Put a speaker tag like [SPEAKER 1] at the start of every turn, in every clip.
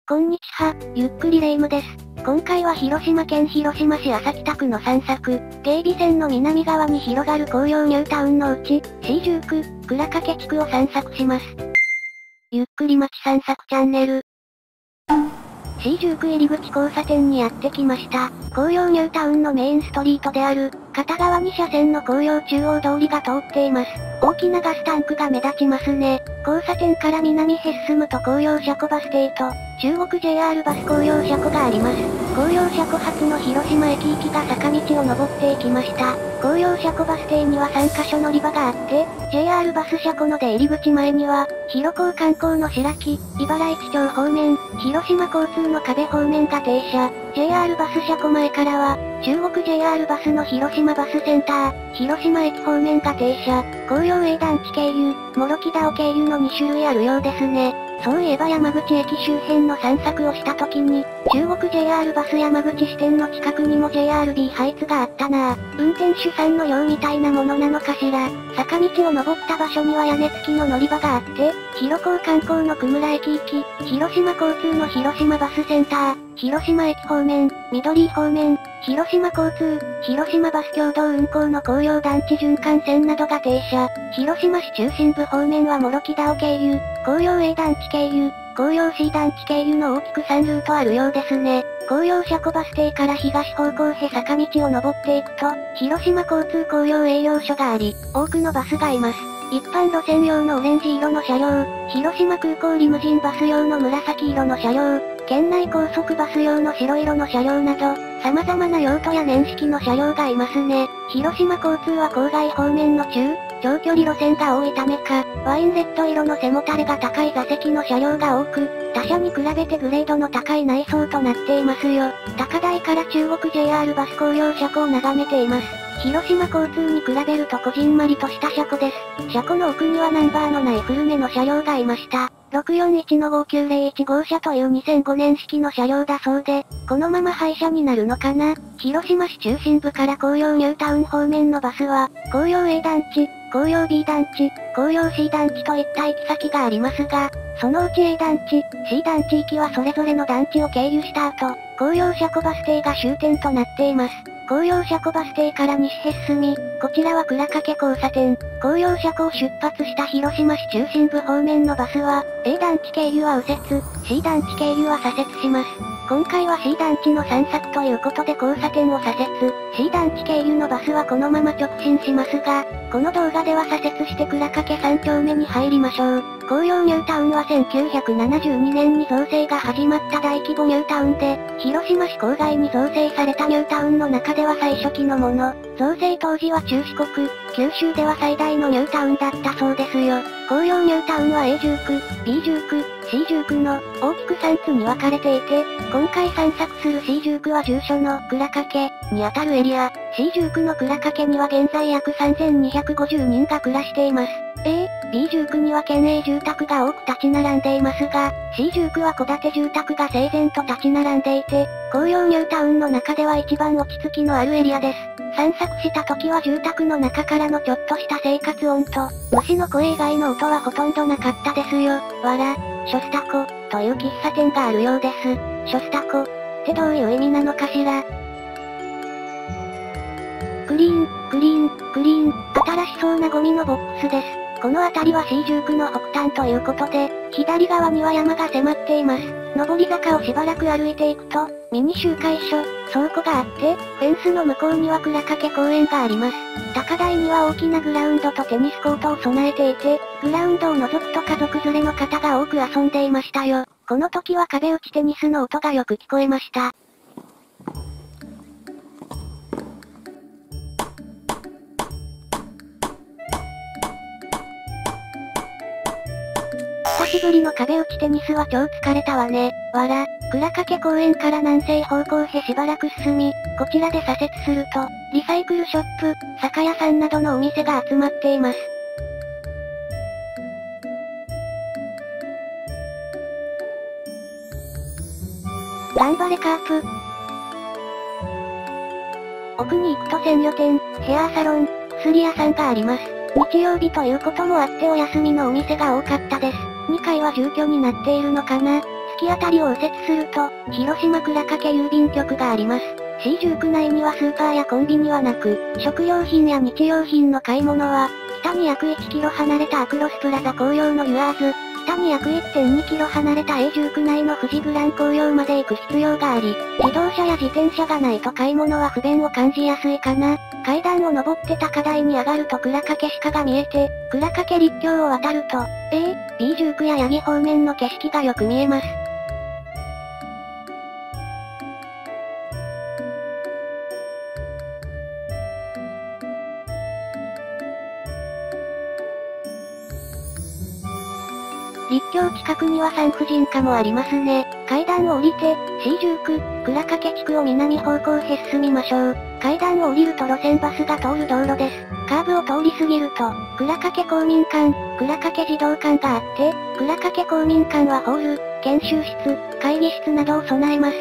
[SPEAKER 1] こんにちは、ゆっくりレ夢ムです。今回は広島県広島市安佐北区の散策、芸備線の南側に広がる紅葉ニュータウンのうち、C10区、倉掛地区を散策します。ゆっくり街散策チャンネル。C10区入り口交差点にやってきました。紅葉ニュータウンのメインストリートである、片側2車線の紅葉中央通りが通っています。大きなガスタンクが目立ちますね。交差点から南へ進むと紅葉車庫バス停と、中国 JR バス紅葉車庫があります。紅葉車庫発の広島駅行きが坂道を登っていきました。紅葉車庫バス停には3カ所乗り場があって、JR バス車庫の出入り口前には、広港観光の白木、茨市町方面、広島交通の壁方面が停車。JR バス車庫前からは、中国 JR バスの広島バスセンター、広島駅方面が停車。紅葉営団地経由、諸木田尾経由の2種類あるようですね。そういえば山口駅周辺の散策をした時に、中国 JR バス山口支店の近くにも JRB 配置があったなぁ。運転手さんの寮みたいなものなのかしら。坂道を登った場所には屋根付きの乗り場があって、広港観光の久村駅行き、広島交通の広島バスセンター、広島駅方面、緑井方面、広島交通、広島バス共同運行の紅葉団地循環線などが停車。広島市中心部方面は諸木田尾経由、紅葉 A 団地経由、紅葉 C 団地経由の大きく3ルートあるようですね。紅葉車庫バス停から東方向へ坂道を登っていくと、広島交通紅葉営業所があり、多くのバスがいます。一般路線用のオレンジ色の車両、広島空港リムジンバス用の紫色の車両、県内高速バス用の白色の車両など、様々な用途や年式の車両がいますね。広島交通は郊外方面の長距離路線が多いためか、ワインレッド色の背もたれが高い座席の車両が多く、他車に比べてグレードの高い内装となっていますよ。高台から中国 JR バス紅葉車庫を眺めています。広島交通に比べるとこじんまりとした車庫です。車庫の奥にはナンバーのない古めの車両がいました。641-5901号車という2005年式の車両だそうで、このまま廃車になるのかな。広島市中心部から紅葉ニュータウン方面のバスは、紅葉 A 団地、紅葉 B 団地、紅葉 C 団地といった行き先がありますが、そのうち A 団地、C 団地行きはそれぞれの団地を経由した後、紅葉車庫バス停が終点となっています。紅葉車庫バス停から西へ進み、こちらは倉掛交差点。紅葉車庫を出発した広島市中心部方面のバスは、A 団地経由は右折、C 団地経由は左折します。今回は C 団地の散策ということで交差点を左折、C 団地経由のバスはこのまま直進しますが、この動画では左折して倉掛3丁目に入りましょう。紅葉ニュータウンは1972年に造成が始まった大規模ニュータウンで、広島市郊外に造成されたニュータウンの中では最初期のもの。造成当時は中四国、九州では最大のニュータウンだったそうですよ。紅葉ニュータウンは A10 区、B10 区、C10 区の大きく3つに分かれていて、今回散策する C10 区は住所の倉掛にあたるエリア。C10 区の倉掛には現在約3250人が暮らしています。B10 区には県営住宅が多く立ち並んでいますが、C10 区は戸建て住宅が整然と立ち並んでいて、紅葉ニュータウンの中では一番落ち着きのあるエリアです。散策した時は住宅の中からのちょっとした生活音と、虫の声以外の音はほとんどなかったですよ。ショスタコ、という喫茶店があるようです。ショスタコ、ってどういう意味なのかしら。クリーン、新しそうなゴミのボックスです。この辺りは C10 区の北端ということで、左側には山が迫っています。上り坂をしばらく歩いていくと、ミニ集会所、倉庫があって、フェンスの向こうには倉掛公園があります。高台には大きなグラウンドとテニスコートを備えていて、グラウンドを覗くと家族連れの方が多く遊んでいましたよ。この時は壁打ちテニスの音がよく聞こえました。久しぶりの壁打ちテニスは超疲れたわね。倉掛公園から南西方向へしばらく進み、こちらで左折すると、リサイクルショップ、酒屋さんなどのお店が集まっています。頑張れカープ。奥に行くと鮮魚店、ヘアサロン、薬屋さんがあります。日曜日ということもあってお休みのお店が多かったです。2階は住居になっているのかな。 き当たりを右折すると、広島倉掛郵便局があります。C19 内にはスーパーやコンビニはなく、食料品や日用品の買い物は、北に約1キロ離れたアクロスプラザ紅葉のユアーズ、北に約 1.2 キロ離れた A19 内の富士グラン紅葉まで行く必要があり、自動車や自転車がないと買い物は不便を感じやすいかな。階段を登って高台に上がると倉掛鹿が見えて、倉掛陸橋を渡ると、B19 や八木方面の景色がよく見えます。陸橋近くには産婦人科もありますね。階段を降りて、C19、倉掛地区を南方向へ進みましょう。階段を降りると路線バスが通る道路です。カーブを通り過ぎると、倉掛公民館、倉掛児童館があって、倉掛公民館はホール、研修室、会議室などを備えます。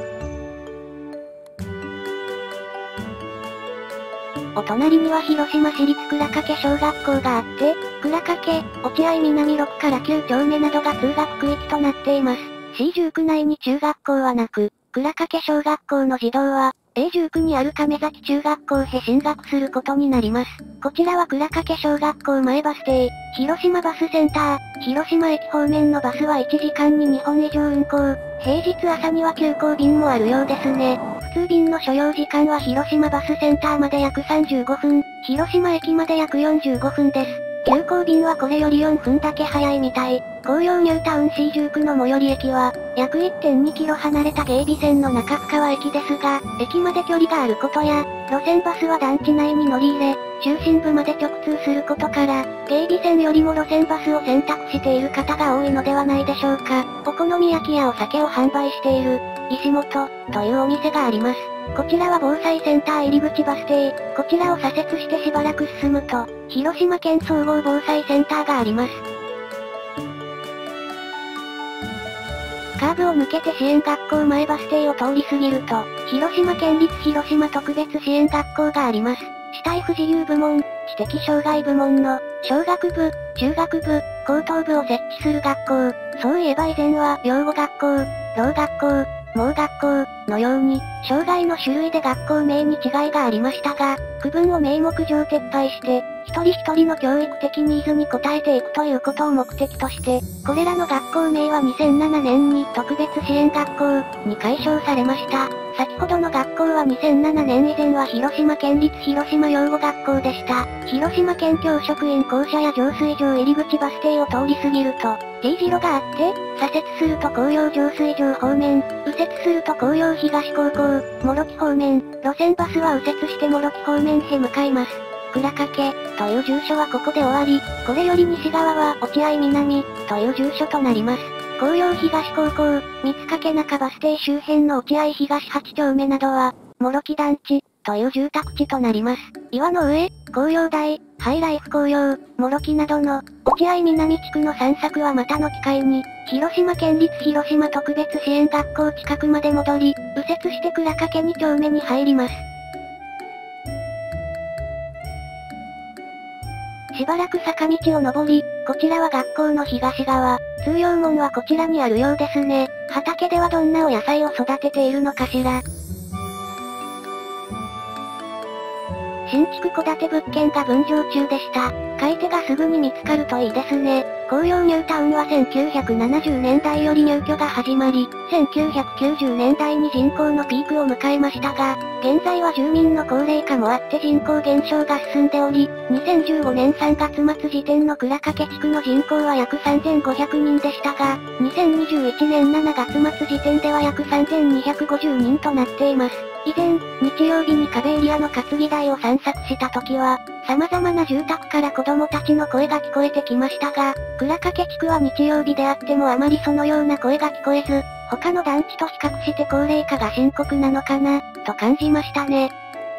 [SPEAKER 1] お隣には広島市立倉掛小学校があって、倉掛、落合南6から9丁目などが通学区域となっています。C19 内に中学校はなく、倉掛小学校の児童は、A19 にある亀崎中学校へ進学することになります。こちらは倉掛小学校前バス停、広島バスセンター、広島駅方面のバスは1時間に2本以上運行、平日朝には急行便もあるようですね。普通便の所要時間は広島バスセンターまで約35分、広島駅まで約45分です。急行便はこれより4分だけ早いみたい。紅葉ニュータウン C19 の最寄り駅は、約 1.2 キロ離れた芸備線の中深川駅ですが、駅まで距離があることや、路線バスは団地内に乗り入れ、中心部まで直通することから、芸備線よりも路線バスを選択している方が多いのではないでしょうか。お好み焼きやお酒を販売している、石本、というお店があります。こちらは防災センター入り口バス停。こちらを左折してしばらく進むと、広島県総合防災センターがあります。カーブを抜けて支援学校前バス停を通り過ぎると、広島県立広島特別支援学校があります。肢体不自由部門、知的障害部門の、小学部、中学部、高等部を設置する学校。そういえば以前は、養護学校、ろう学校、盲学校、のように、障害の種類で学校名に違いがありましたが、区分を名目上撤廃して、一人一人の教育的ニーズに応えていくということを目的として、これらの学校名は2007年に特別支援学校に改称されました。先ほどの学校は2007年以前は広島県立広島養護学校でした。広島県教職員校舎や浄水場入り口バス停を通り過ぎると、T 字路があって、左折すると紅葉浄水場方面、右折すると紅葉東高校、諸木方面、路線バスは右折して諸木方面へ向かいます。倉掛という住所はここで終わり、これより西側は落合南という住所となります。紅葉東高校、三掛中バス停周辺の落合東8丁目などは、諸木団地という住宅地となります。岩の上、紅葉台、ハイライフ紅葉、諸木などの、落合南地区の散策はまたの機会に、広島県立広島特別支援学校近くまで戻り、右折して倉掛2丁目に入ります。しばらく坂道を登り、こちらは学校の東側、通用門はこちらにあるようですね。畑ではどんなお野菜を育てているのかしら。新築戸建て物件が分譲中でした。買い手がすぐに見つかるといいですね。紅葉ニュータウンは1970年代より入居が始まり、1990年代に人口のピークを迎えましたが、現在は住民の高齢化もあって人口減少が進んでおり、2015年3月末時点の倉掛地区の人口は約3500人でしたが、2021年7月末時点では約3250人となっています。以前、日曜日に壁エリアの担ぎ台を散策した時は、様々な住宅から子供たちの声が聞こえてきましたが、倉掛地区は日曜日であってもあまりそのような声が聞こえず、他の団地と比較して高齢化が深刻なのかな、と感じましたね。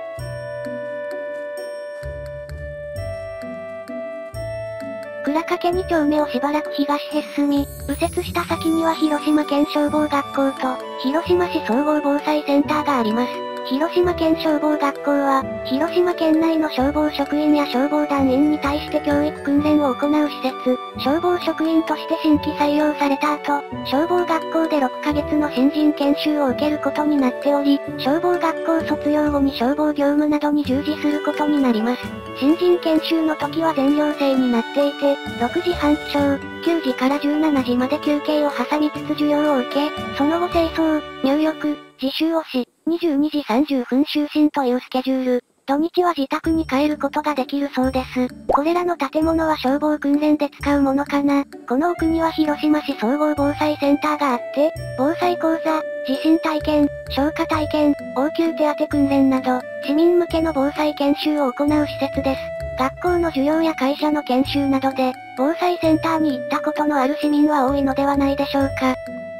[SPEAKER 1] 倉掛2丁目をしばらく東へ進み、右折した先には広島県消防学校と、広島市総合防災センターがあります。広島県消防学校は、広島県内の消防職員や消防団員に対して教育訓練を行う施設。 消防職員として新規採用された後、消防学校で6ヶ月の新人研修を受けることになっており、消防学校卒業後に消防業務などに従事することになります。新人研修の時は全寮制になっていて、6時半起床、9時から17時まで休憩を挟みつつ授業を受け、その後清掃、入浴、自習をし、22時30分就寝というスケジュール。土日は自宅に帰ることができるそうです。これらの建物は消防訓練で使うものかな。この奥には広島市総合防災センターがあって、防災講座、地震体験、消火体験、応急手当訓練など、市民向けの防災研修を行う施設です。学校の授業や会社の研修などで、防災センターに行ったことのある市民は多いのではないでしょうか。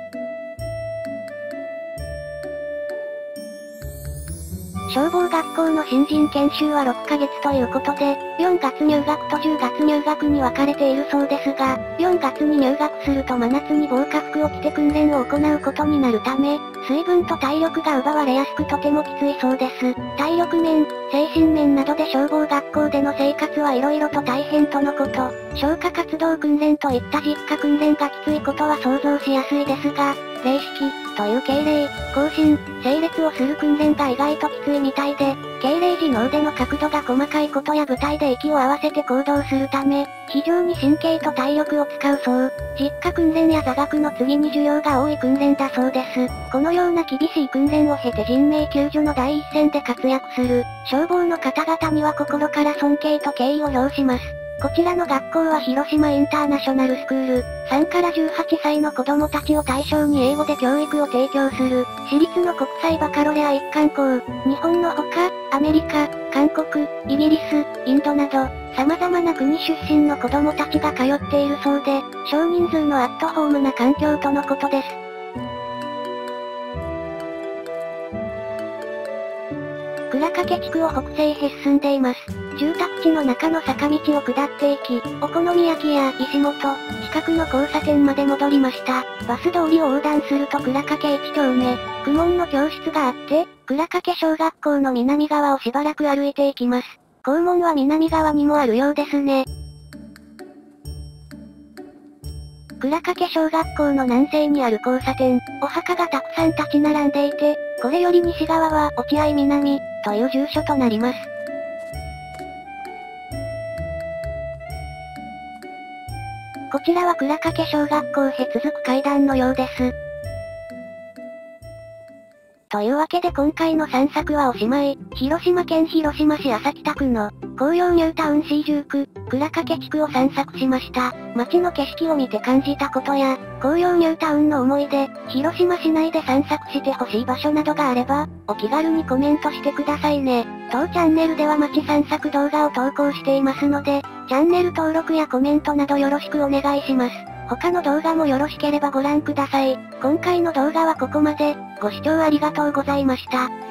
[SPEAKER 1] 消防学校の新人研修は6ヶ月ということで、4月入学と10月入学に分かれているそうですが、4月に入学すると真夏に防火服を着て訓練を行うことになるため、水分と体力が奪われやすくとてもきついそうです。体力面、精神面などで消防学校での生活は色々と大変とのこと。消火活動訓練といった実火訓練がきついことは想像しやすいですが、礼式という敬礼、行進、整列をする訓練が意外ときついみたいで、敬礼時の腕の角度が細かいことや部隊で息を合わせて行動するため、非常に神経と体力を使うそう。実火訓練や座学の次に需要が多い訓練だそうです。このような厳しい訓練を経て人命救助の第一線で活躍する消防の方々には心から尊敬と敬意を表します。こちらの学校は広島インターナショナルスクール、3から18歳の子供たちを対象に英語で教育を提供する、私立の国際バカロレア一貫校、日本のほか、アメリカ、韓国、イギリス、インドなど、様々な国出身の子供たちが通っているそうで、少人数のアットホームな環境とのことです。倉掛地区を北西へ進んでいます。住宅地の中の坂道を下っていき、お好み焼きや石本、近くの交差点まで戻りました。バス通りを横断すると倉掛1丁目、公文の教室があって、倉掛小学校の南側をしばらく歩いていきます。校門は南側にもあるようですね。倉掛小学校の南西にある交差点、お墓がたくさん立ち並んでいて、これより西側は落合南、という住所となります。こちらは倉掛小学校へ続く階段のようです。というわけで今回の散策はおしまい。広島県広島市安佐北区の紅葉ニュータウン C10 区、倉掛地区を散策しました。街の景色を見て感じたことや、紅葉ニュータウンの思い出、広島市内で散策してほしい場所などがあれば、お気軽にコメントしてくださいね。当チャンネルでは街散策動画を投稿していますので、チャンネル登録やコメントなどよろしくお願いします。他の動画もよろしければご覧ください。今回の動画はここまで。ご視聴ありがとうございました。